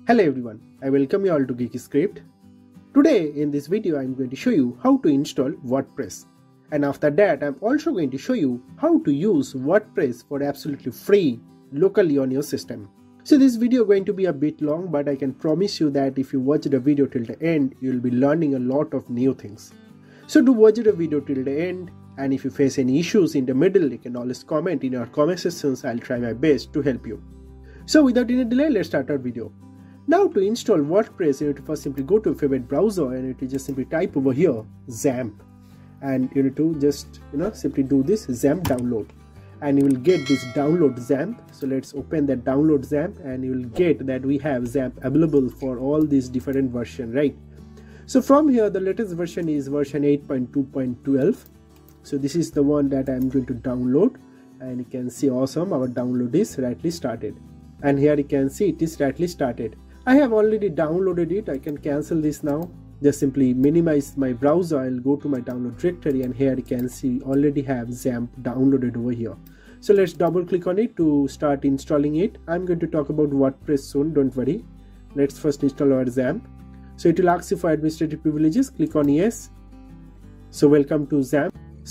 Hello everyone, I welcome you all to GeekyScript. Today in this video I am going to show you how to install WordPress, and after that I am also going to show you how to use WordPress for absolutely free locally on your system. So this video is going to be a bit long, but I can promise you that if you watch the video till the end you will be learning a lot of new things. So do watch the video till the end, and if you face any issues in the middle you can always comment in our comment sections. I'll try my best to help you. So without any delay, let's start our video. Now to install WordPress, you need to first simply go to your favorite browser and you need to just simply type over here Xampp, and you need to just simply do this Xampp download, and you will get this download Xampp. So let's open that download Xampp, and you will get that we have Xampp available for all these different versions, right? So from here the latest version is version 8.2.12. so this is the one that I'm going to download, and you can see awesome, our download is rightly started, and here you can see it is rightly started. I have already downloaded it. I can cancel this now. Just simply minimize my browser. I'll go to my download directory, and here you can see already have Xampp downloaded over here. So let's double click on it to start installing it. I'm going to talk about WordPress soon, don't worry. Let's first install our Xampp. So it will ask you for administrative privileges. Click on yes. So welcome to Xampp.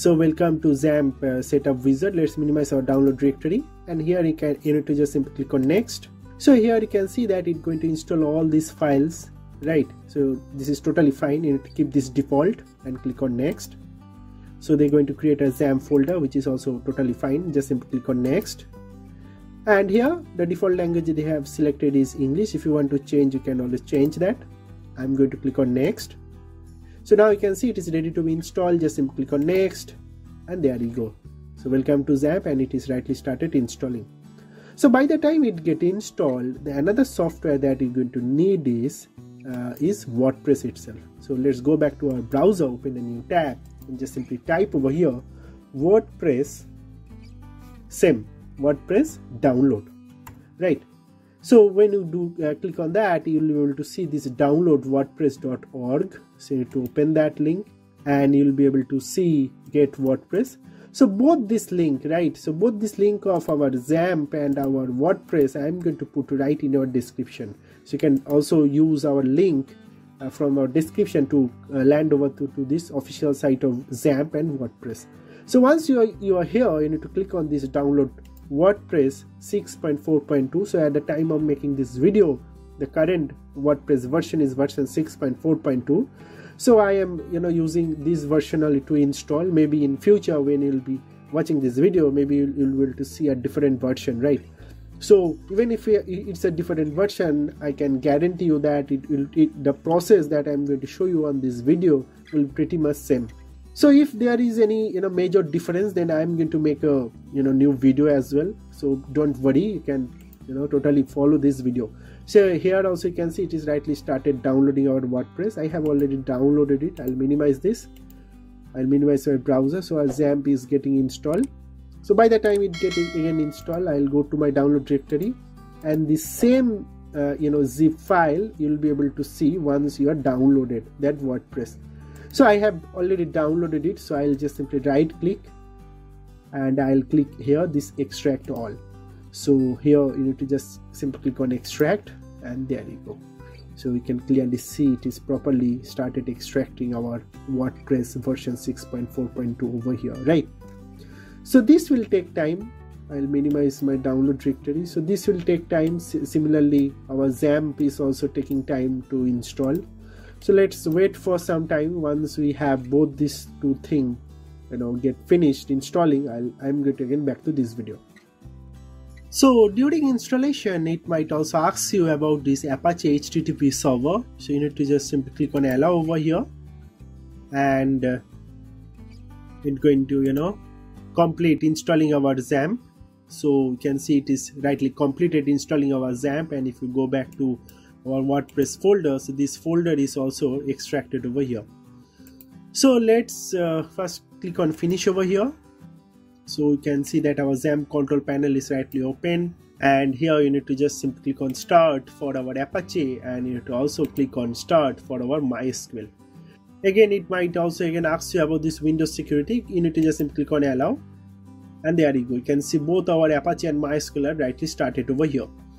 Setup wizard. Let's minimize our download directory, and here you need to just simply click on next. So here you can see that it's going to install all these files, right? So this is totally fine. You need to keep this default and click on next. So they're going to create a Xampp folder, which is also totally fine. Just simply click on next, and here the default language they have selected is English. If you want to change, you can always change that. I'm going to click on next. So now you can see it is ready to be installed. Just simply click on next, and there you go. So welcome to Xampp, and it is rightly started installing. So by the time it gets installed, another software that you're going to need is WordPress itself. So let's go back to our browser, open a new tab, and just simply type over here WordPress download, right? So when you do click on that, you'll be able to see this download wordpress.org. So you need to open that link, and you'll be able to see get WordPress. So both this link, right? So both this link of our Xampp and our WordPress, I'm going to put right in your description. So you can also use our link from our description to land over to this official site of Xampp and WordPress. So once you are here, you need to click on this download WordPress 6.4.2. So at the time of making this video, the current WordPress version is version 6.4.2. So I am using this version only to install. Maybe in future when you'll be watching this video, maybe you'll be able to see a different version, right? So even if it's a different version, I can guarantee you that the process that I'm going to show you on this video will be pretty much same. So if there is any major difference, then I'm going to make a new video as well. So don't worry, you can totally follow this video. So here also you can see it is rightly started downloading our WordPress. I have already downloaded it. I'll minimize this. I'll minimize my browser. So our Xampp is getting installed. So by the time it gets again installed, I'll go to my download directory, and the same zip file you'll be able to see once you are downloaded that WordPress. So I have already downloaded it. So I'll just simply right click, and I'll click here this extract all. So here you need to just simply click on extract, and there you go. So we can clearly see it is properly started extracting our WordPress version 6.4.2 over here, right? So this will take time. I'll minimize my download directory. So this will take time. Similarly, our Xampp is also taking time to install. So let's wait for some time. Once we have both these two things get finished installing, I'm going to again back to this video. So during installation, it might also ask you about this Apache HTTP server. So you need to just simply click on allow over here, and it's going to complete installing our Xampp. So you can see it is rightly completed installing our Xampp, and if you go back to our WordPress folder, so this folder is also extracted over here. So let's first click on finish over here. So you can see that our Xampp control panel is rightly open, and here you need to just simply click on start for our Apache, and you need to also click on start for our MySQL. Again, it might also ask you about this Windows security. You need to just simply click on allow, and there you go. You can see both our Apache and MySQL are rightly started over here.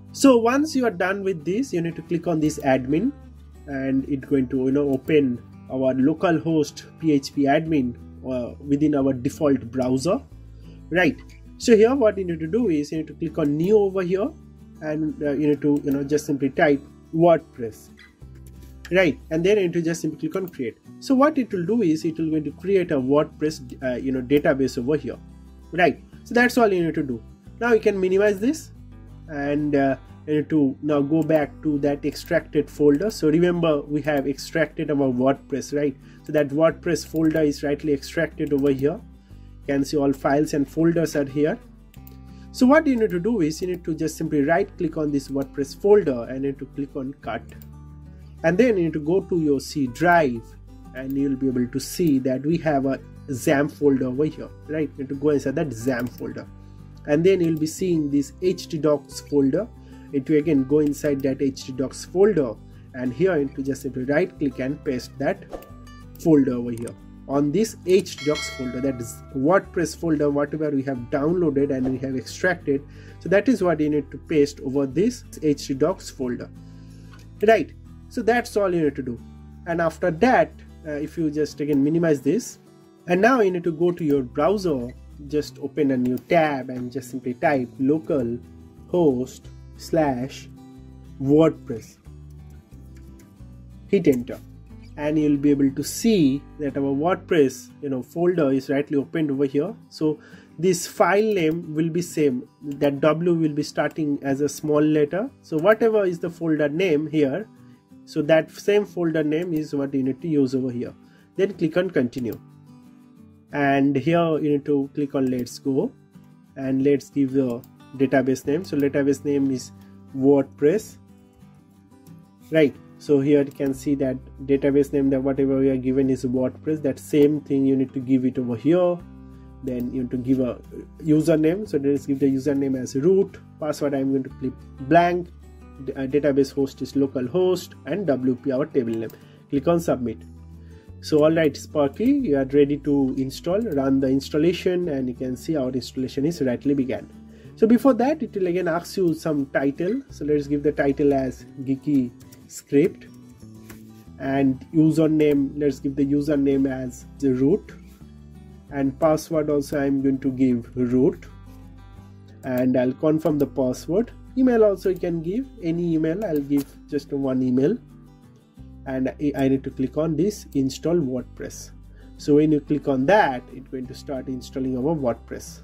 So once you are done with this, you need to click on this admin, and it's going to open our localhost PHP admin within our default browser, right? So here what you need to do is you need to click on new over here, and you need to just simply type WordPress, right? And then you need to just simply click on create. So what it will do is it will going to create a WordPress database over here, right? So that's all you need to do. Now you can minimize this, and you need to now go back to that extracted folder. So remember, we have extracted our WordPress, right? So that WordPress folder is rightly extracted over here. You can see all files and folders are here. So what you need to do is you need to just simply right click on this WordPress folder and you need to click on cut, and then you need to go to your C drive, and you'll be able to see that we have a Xampp folder over here, right? You need to go inside that Xampp folder, and then you'll be seeing this htdocs folder. It will again go inside that htdocs folder, and here you need to just simply right click and paste that folder over here on this htdocs folder, that is WordPress folder, whatever we have downloaded and we have extracted. So that is what you need to paste over this htdocs folder, right? So that's all you need to do. And after that, if you just again minimize this, and now you need to go to your browser, just open a new tab and just simply type localhost/WordPress, hit enter, and you'll be able to see that our WordPress folder is rightly opened over here. So this file name will be same, that W will be starting as a small letter. So whatever is the folder name here, so that same folder name is what you need to use over here. Then click on continue, and here you need to click on let's go, and let's give the database name. So database name is WordPress, right? So here you can see that database name, that whatever we are given is WordPress. That same thing you need to give it over here. Then you need to give a username. So let's give the username as root. Password I'm going to click blank. Database host is localhost, and WP our table name. Click on submit. So alright Sparky, you are ready to install. Run the installation, and you can see our installation is rightly began. So before that, it will again ask you some title. So let's give the title as Geeky Script, and username, let's give the username as the root, and password also I'm going to give root, and I'll confirm the password. Email also you can give any email. I'll give just one email, and I need to click on this install WordPress. So when you click on that, it's going to start installing our WordPress.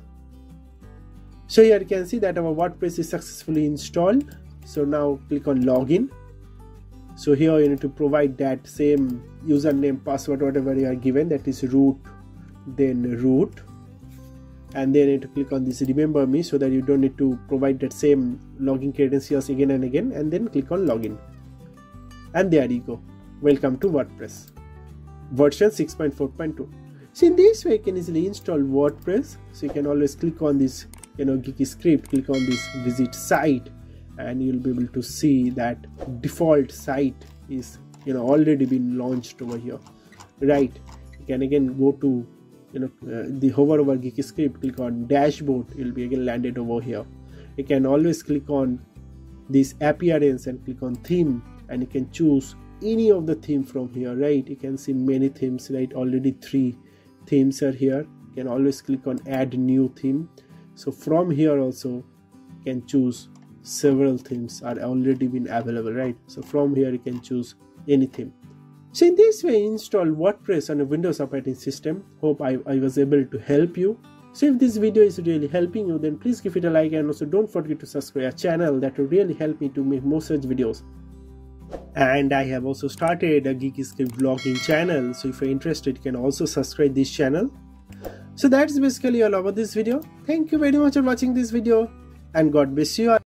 So here you can see that our WordPress is successfully installed. So now click on login. So here you need to provide that same username, password, whatever you are given, that is root, then root, and then you need to click on this remember me, so that you don't need to provide that same login credentials again and again, and then click on login, and there you go. Welcome to WordPress version 6.4.2. So in this way you can easily install WordPress. So you can always click on this geeky script, click on this visit site, and you'll be able to see that default site is already been launched over here, right? You can again go to the hover over geeky script, click on dashboard, you'll be again landed over here. You can always click on this appearance and click on theme, and you can choose any of the theme from here, right? You can see many themes, right? Already 3 themes are here. You can always click on add new theme. So from here also you can choose several themes are already been available, right? So from here you can choose any theme. So in this way, install WordPress on a Windows operating system. Hope I was able to help you. So if this video is really helping you, then please give it a like, and also don't forget to subscribe our channel. That will really help me to make more such videos. And I have also started a Geeky Script vlogging channel. So if you're interested, you can also subscribe this channel. So that's basically all about this video. Thank you very much for watching this video, and God bless you all.